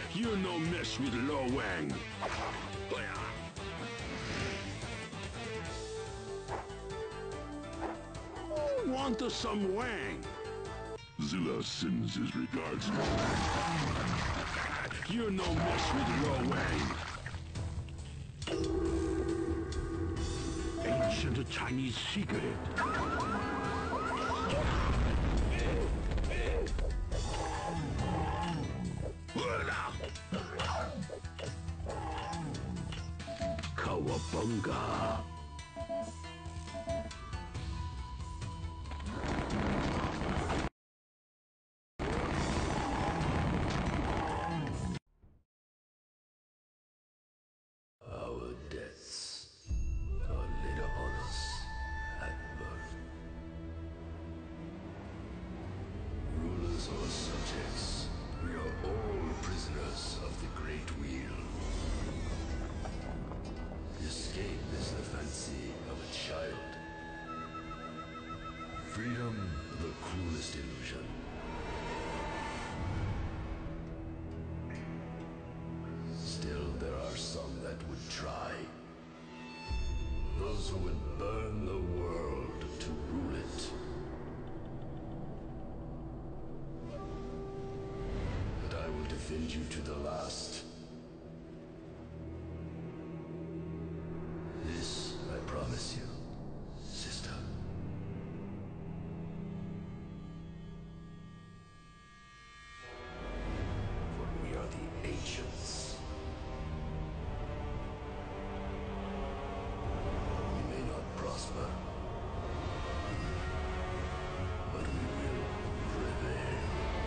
You no mess with Lo Wang. Want some Wang? Zilla sends his regards. You no mess with Lo Wang. Ancient Chinese secret. Kawabunga. Our debts are laid upon us at birth. Rulers or subjects, we are all prisoners of the Great Wheel. Escape is the fancy of a child. Freedom, the cruelest illusion. Still, there are some that would try. Those who would burn the world to rule it. But I will defend you to the last. This, I promise you, sister. For we are the ancients. We may not prosper, but we will prevail.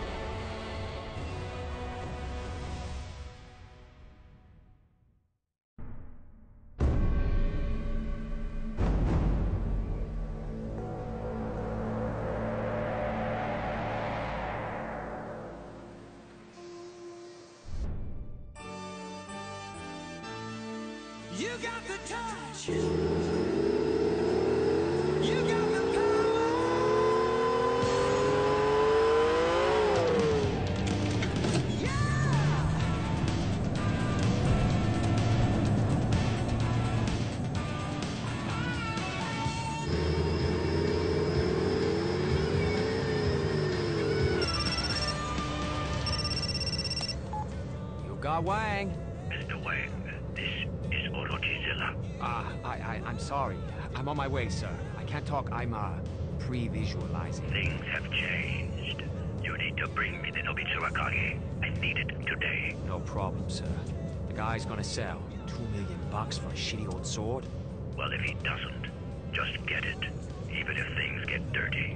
You got the touch. You got the power. Yeah. You got Wang. Mr. Wang, this is Orojizilla. I'm sorry. I'm on my way, sir. I can't talk. I'm, pre-visualizing. Things have changed. You need to bring me the Nobitsu Akage. I need it today. No problem, sir. The guy's gonna sell $2 million for a shitty old sword. Well, if he doesn't, just get it. Even if things get dirty.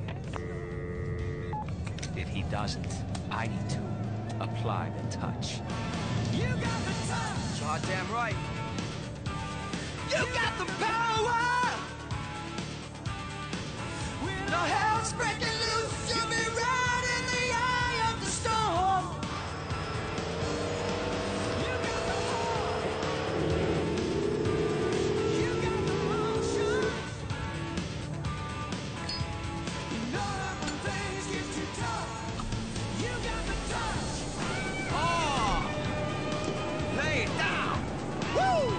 If he doesn't, I need to apply the touch. You got the touch. Goddamn right. You got the power. When the hell's breaking loose, you'll be right in the eye of the storm. You got the heart. You got the motion. You know that when things get too tough, you got the touch. Oh! Lay it down! Woo!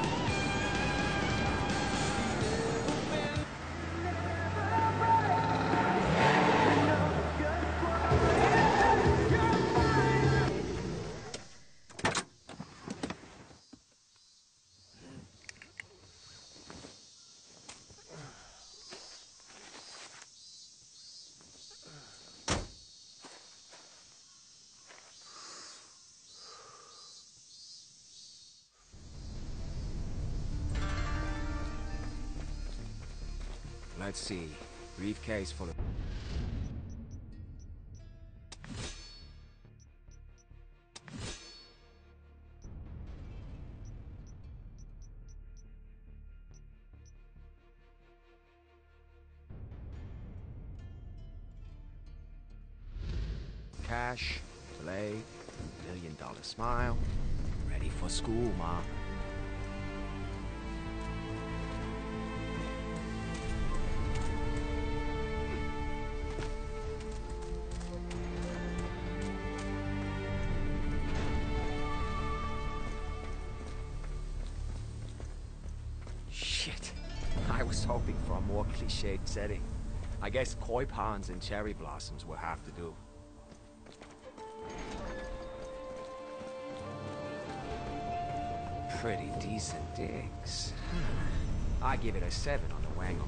Let's see. Briefcase full of... Cash, delay, $1 million smile. Ready for school, Ma. was hoping for a more cliched setting. I guess koi ponds and cherry blossoms will have to do. Pretty decent digs. I give it a 7 on the wangometer.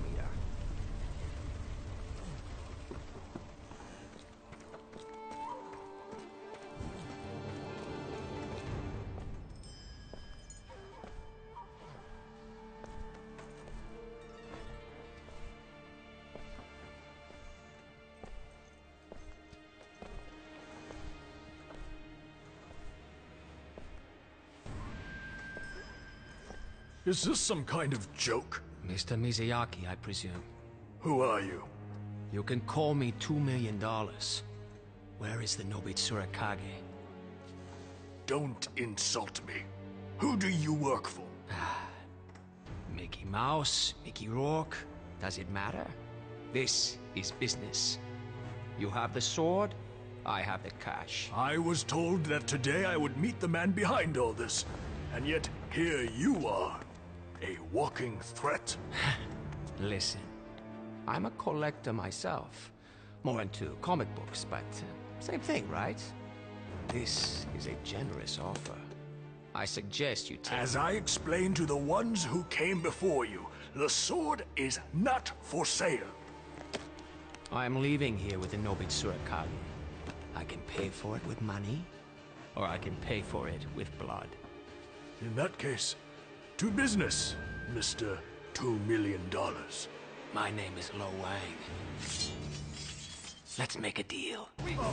Is this some kind of joke? Mr. Mizuyaki, I presume. Who are you? You can call me $2 million. Where is the Nobitsura Kage? Don't insult me. Who do you work for? Mickey Mouse, Mickey Rourke, does it matter? This is business. You have the sword, I have the cash. I was told that today I would meet the man behind all this, and yet here you are. A walking threat. Listen, I'm a collector myself. More into comic books, but same thing, right? This is a generous offer. I suggest you take... As I explained to the ones who came before you, the sword is not for sale. I am leaving here with the Nobitsura Kage. I can pay for it with money, or I can pay for it with blood. In that case, to business, Mr. $2 million. My name is Lo Wang. Let's make a deal.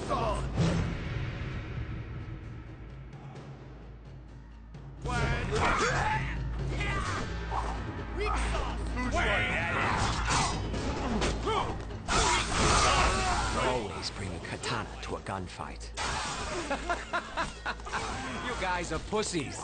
Always bring a katana to a gunfight. You guys are pussies.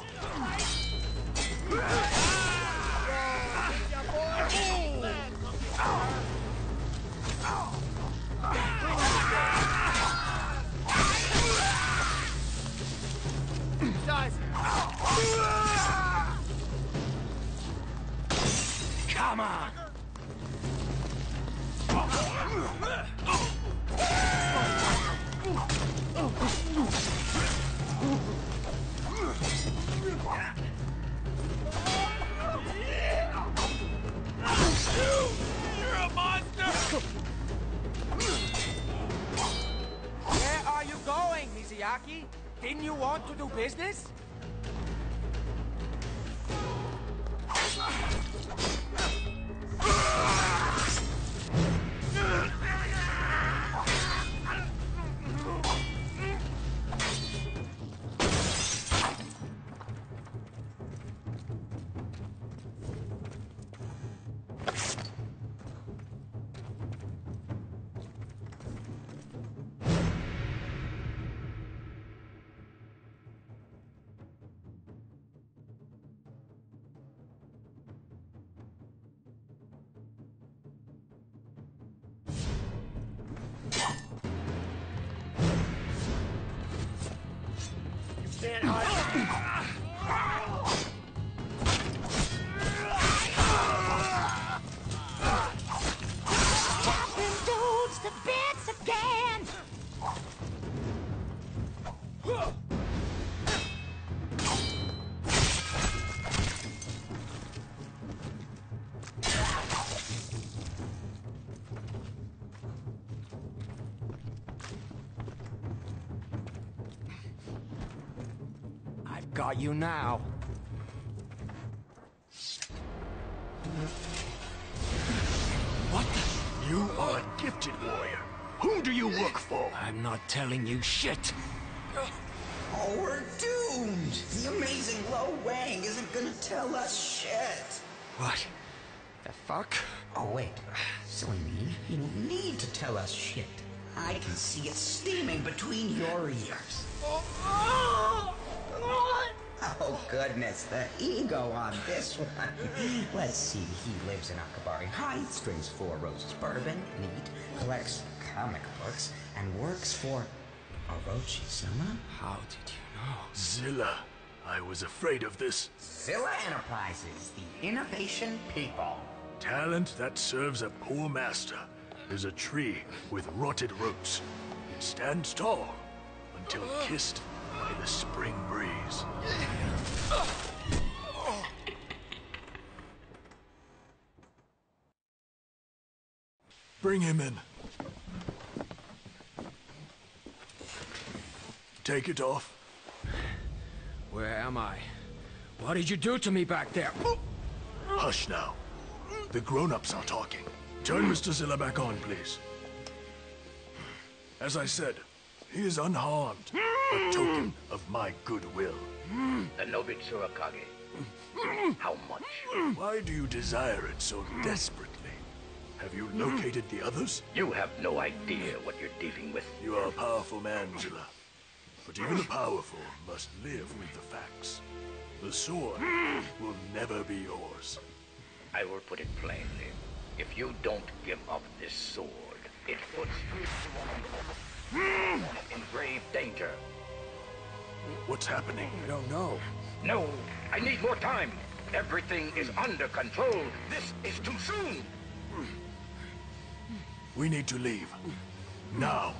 Come on. You're a monster! Where are you going, Mizuyaki? Didn't you want to do business? Dudes to bits again! I've got you now. What the? You are a gifted warrior. Whom do you work for? I'm not telling you shit. Oh, we're doomed! The amazing Lo Wang isn't gonna tell us shit! What? The fuck? Oh, wait. Silly me. You don't need to tell us shit. I can see it steaming between your ears. Oh, goodness, the ego on this one. Let's see, he lives in Akabari Heights, drinks 4 roses bourbon, neat, collects comic books, and works for Orochi-sama? How did you know? Zilla, I was afraid of this. Zilla Enterprises, the innovation people. Talent that serves a poor master is a tree with rotted roots. It stands tall until kissed by the spring breeze. Bring him in. Take it off. Where am I? What did you do to me back there? Hush now. The grown-ups are talking. Turn Mr. Zilla back on, please. As I said, he is unharmed. A token of my goodwill. The Nobitsu Akage. How much? Why do you desire it so desperately? Have you located the others? You have no idea what you're dealing with. You are a powerful man, Zilla. But even the powerful must live with the facts. The sword will never be yours. I will put it plainly. If you don't give up this sword, it puts you in grave danger. What's happening? I don't know. No, I need more time. Everything is under control. This is too soon. We need to leave. Now.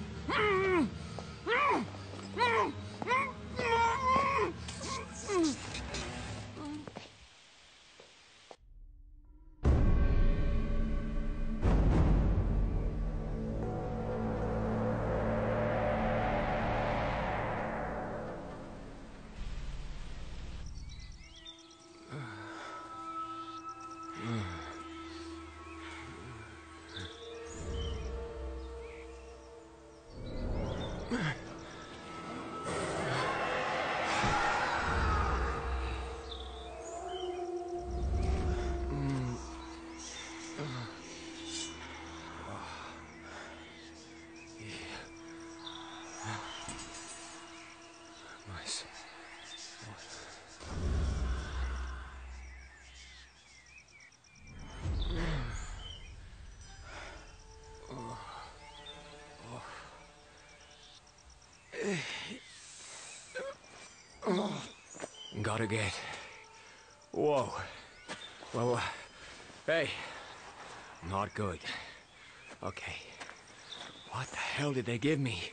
Gotta get... Whoa. Well, hey. Not good. Okay. What the hell did they give me?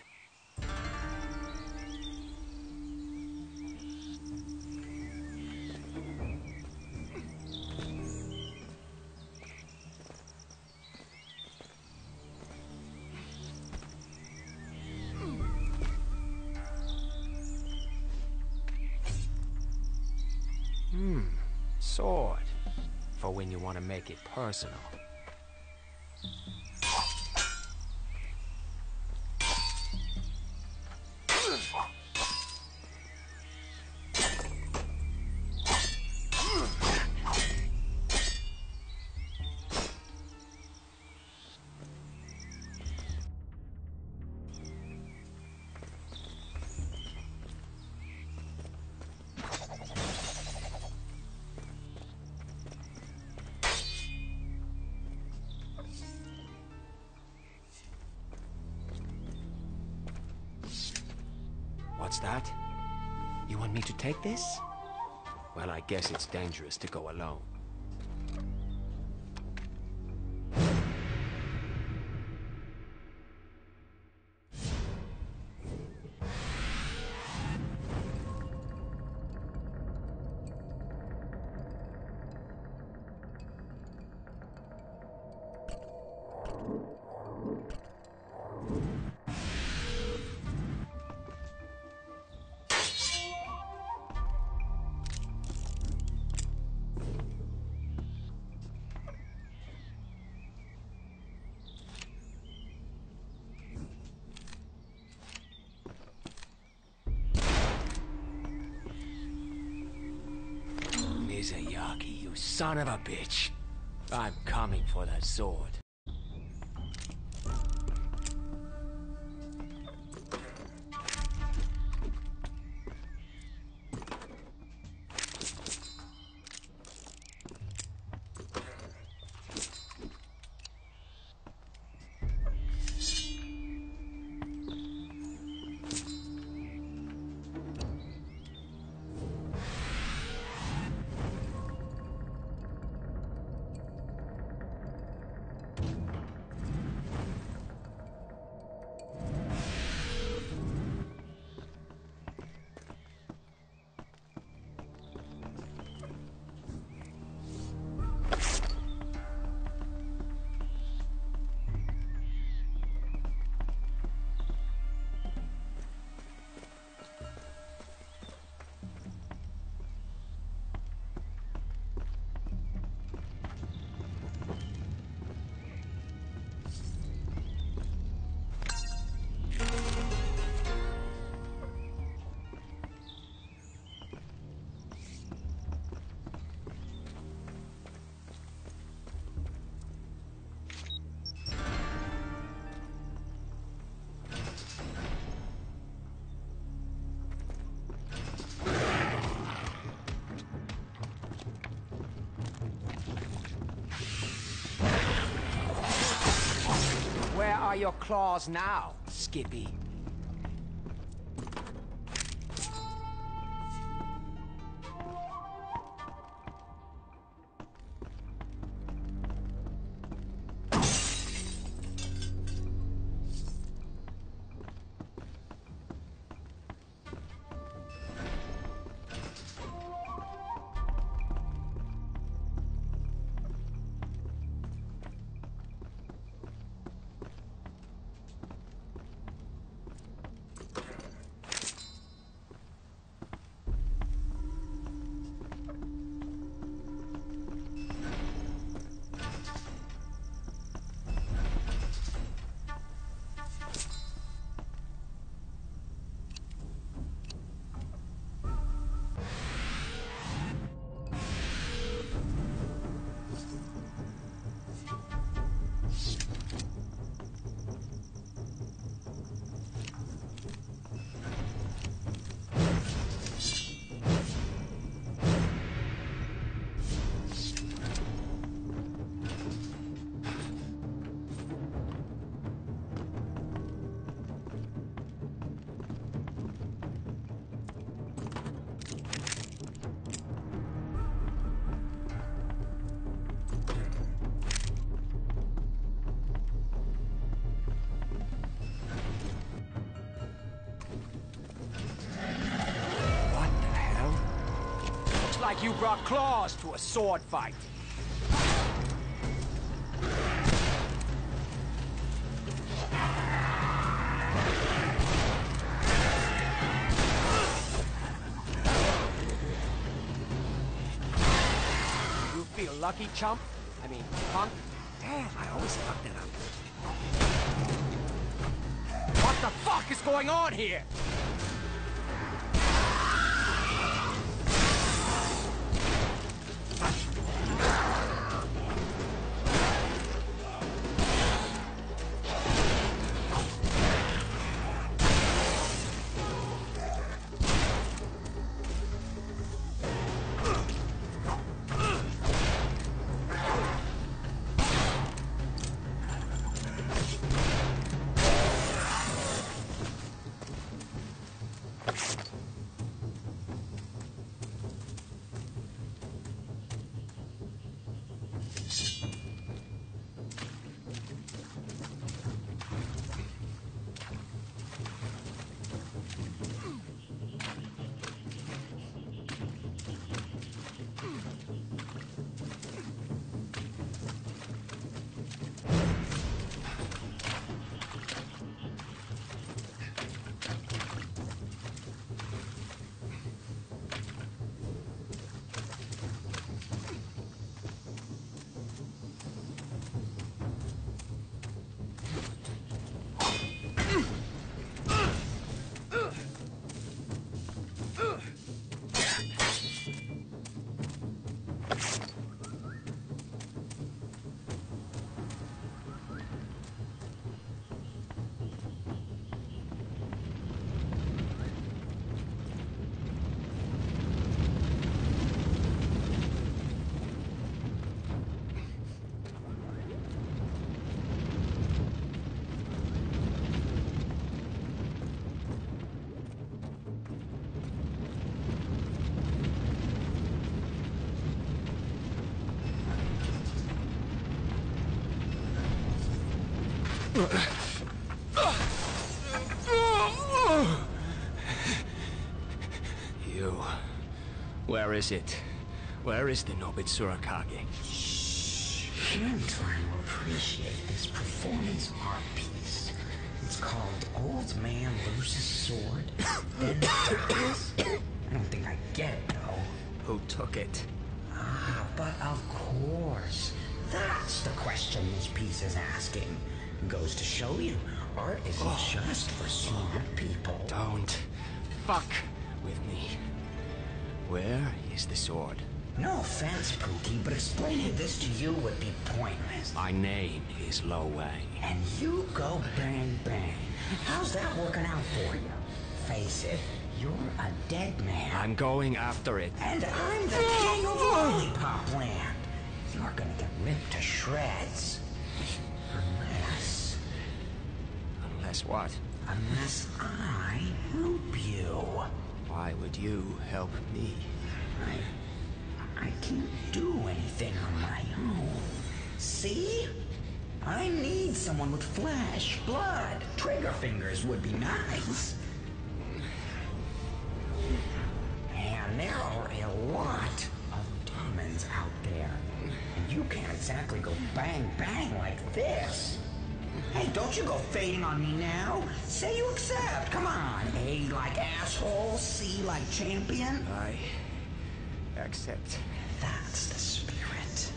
Sword. For when you want to make it personal. What's that? You want me to take this? Well, I guess it's dangerous to go alone. Mizuyaki, you son of a bitch. I'm coming for that sword. are your claws now, Skippy? Like you brought claws to a sword fight. You feel lucky, chump? I mean, punk? Damn, I always fucked it up. What the fuck is going on here? You... Where is it? Where is the Nobitsura Kage? I'm trying to appreciate this performance art piece. It's called Old Man Loses Sword, Then Dies. I don't think I get it, though. Who took it? Ah, but of course. That's the question this piece is asking. Goes to show you, art isn't just for smart people. Don't fuck with me. Where is the sword? No offense, Pookie, but explaining this to you would be pointless. My name is Lo Wei. And you go bang bang. How's that working out for you? Face it, you're a dead man. I'm going after it. And I'm the king of Lollipop Land. You're gonna get ripped to shreds. Unless Unless what? Unless I help you. Why would you help me? I can't do anything on my own. See? I need someone with flesh, blood. Trigger fingers would be nice. And there are a lot of demons out there. And you can't exactly go bang bang like this. Hey, don't you go fading on me now. Say you accept. Come on. A like asshole, C like champion. I accept. That's the spirit.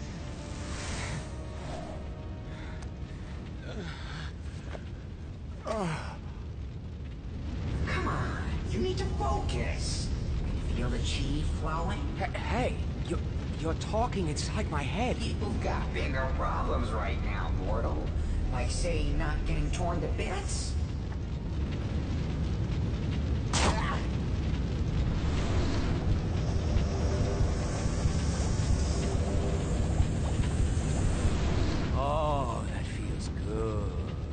Come on. You need to focus. Feel the chi flowing? Hey, you're talking inside my head. You've got bigger problems right now, mortal. Like, say, not getting torn to bits? Oh, that feels good.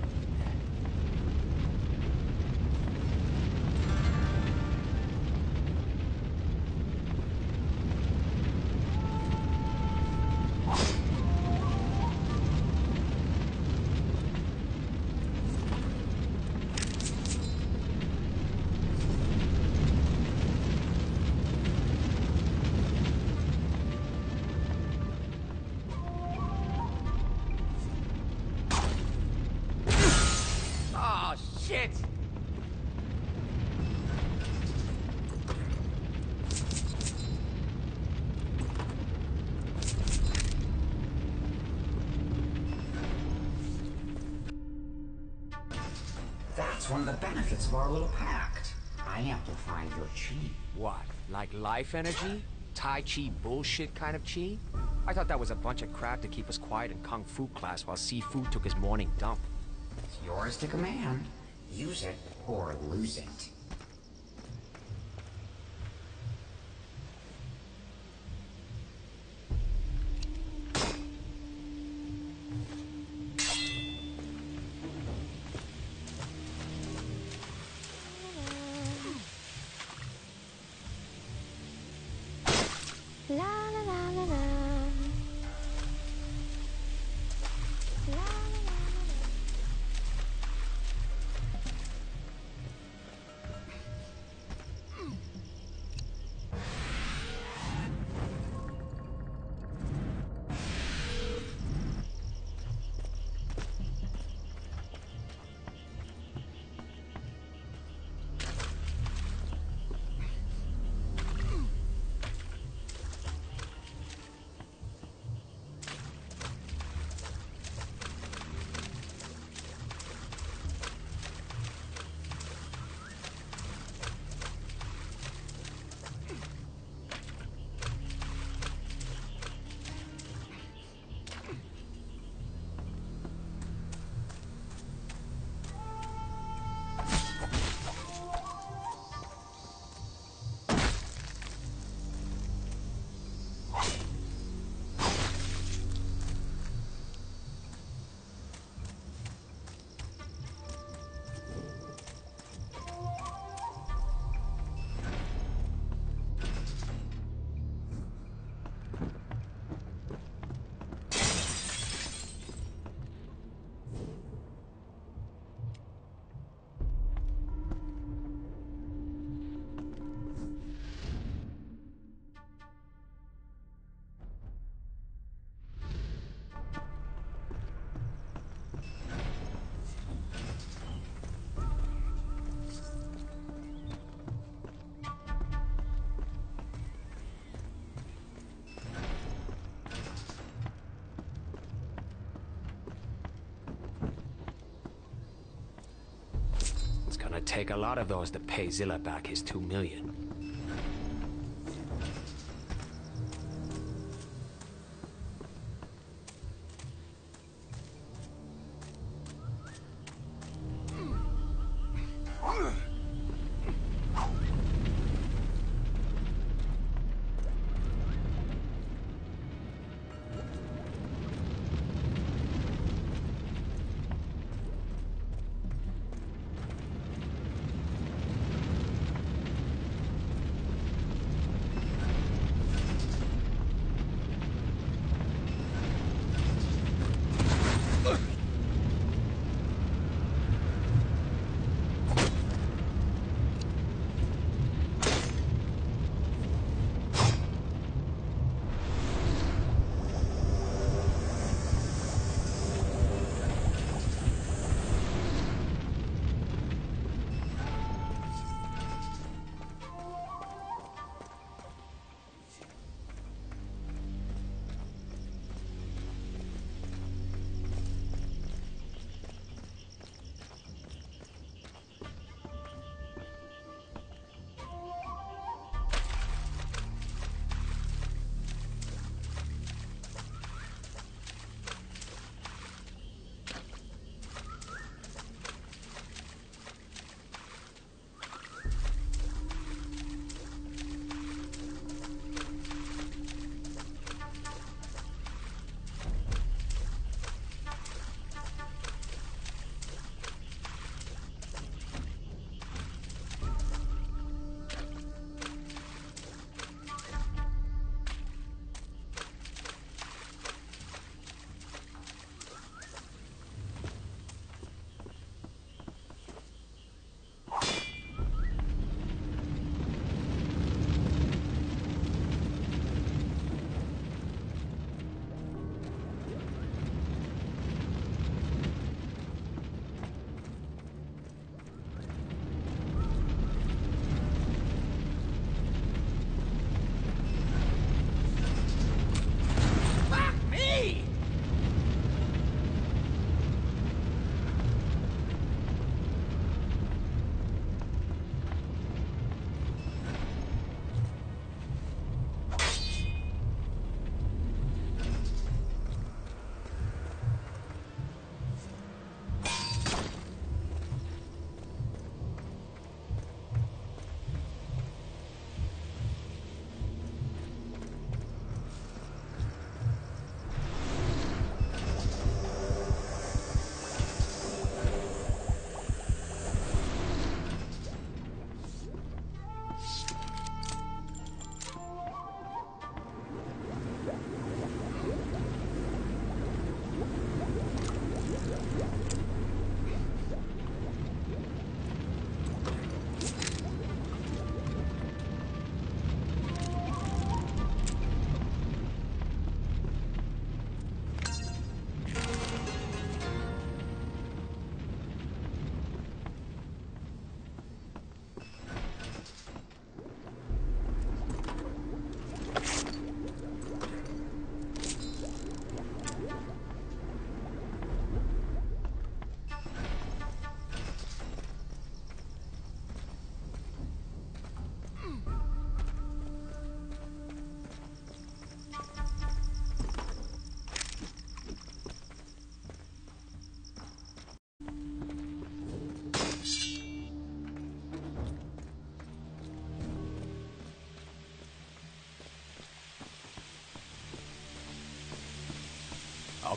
Oh, shit! That's one of the benefits of our little pact. I amplify your chi. What, like life energy? Tai Chi bullshit kind of chi? I thought that was a bunch of crap to keep us quiet in Kung Fu class while Sifu took his morning dump. It's yours to command. Use it or lose it. La la la la la. La la la la la. It's gonna take a lot of those to pay Zilla back his 2 million.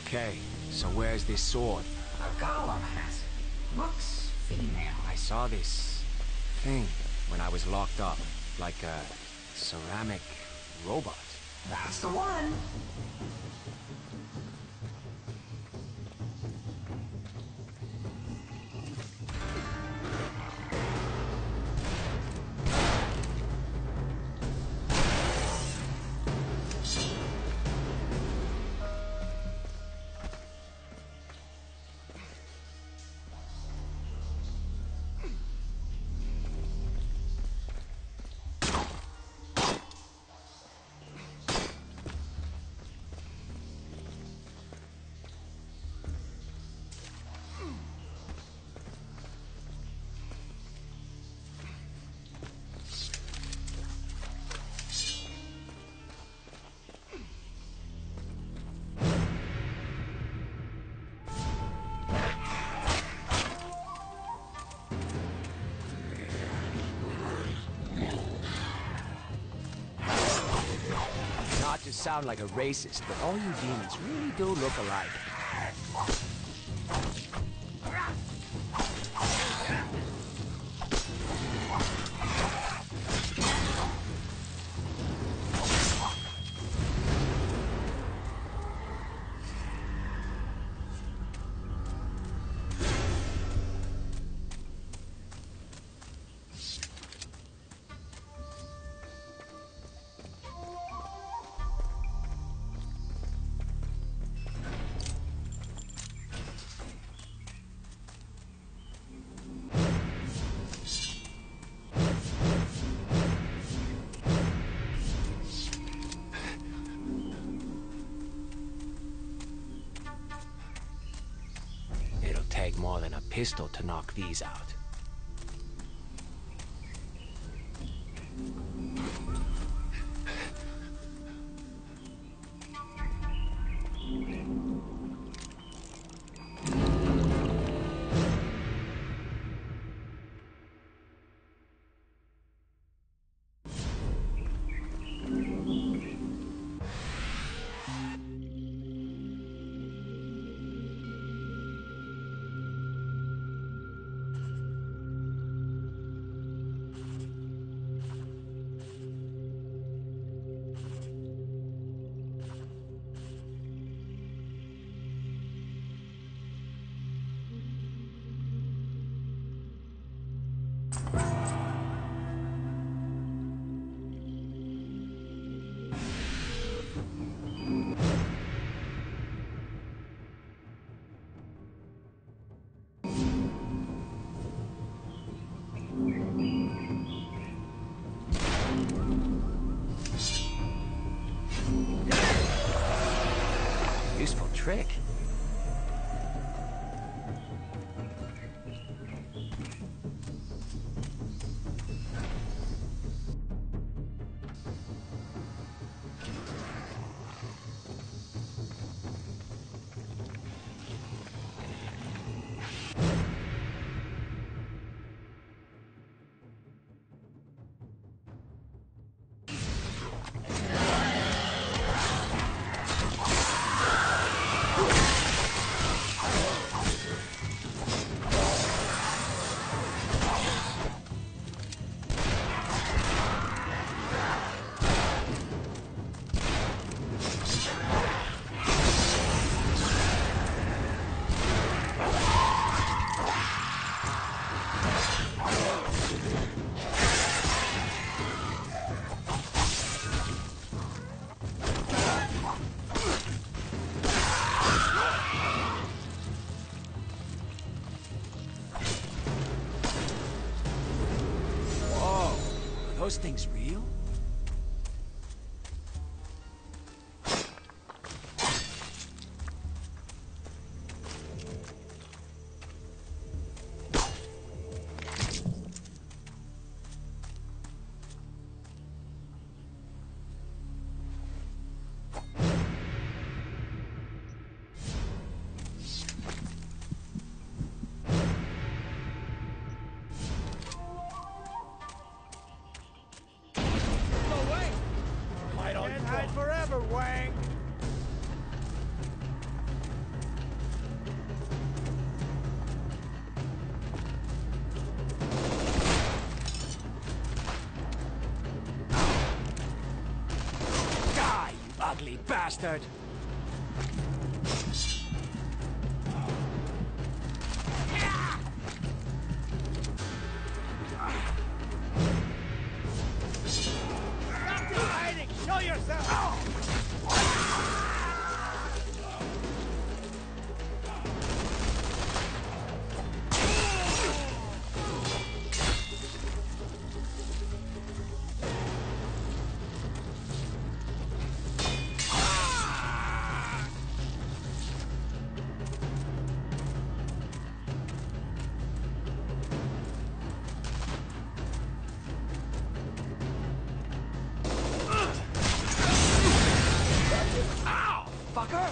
Okay, so where's this sword? A golem has it. Looks female. I saw this thing when I was locked up, like a ceramic robot. That's the one. Not to sound like a racist, but all you demons really do look alike. It'll take more than a pistol to knock these out. Useful trick. Those things real? bastard! Stop hiding! Show yourself! Fucker!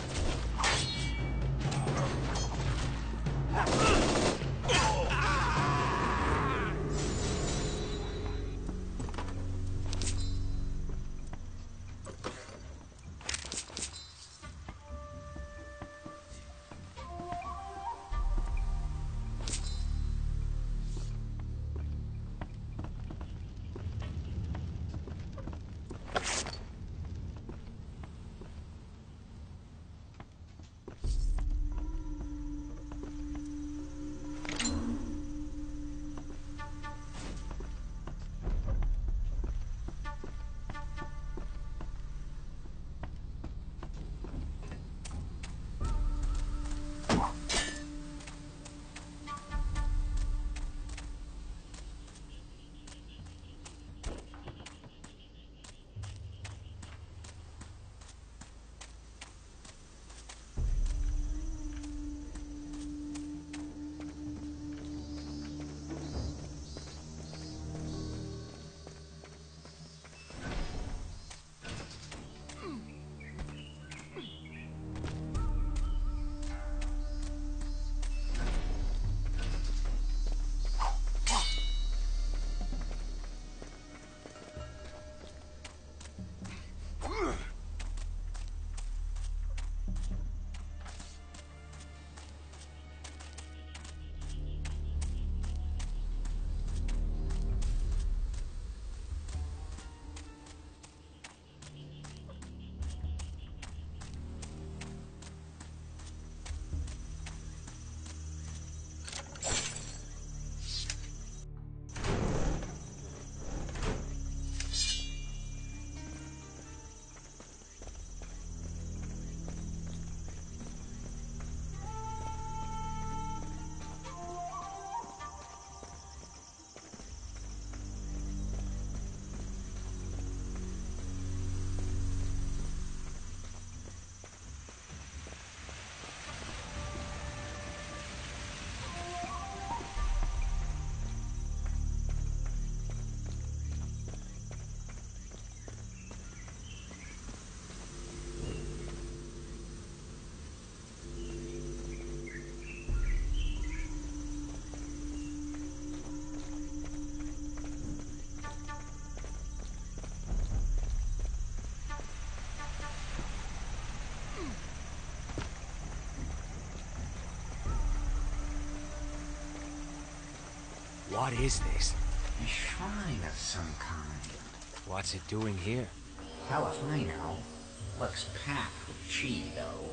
What is this? A shrine of some kind. What's it doing here? Hell if I know. Looks packed with chi, though.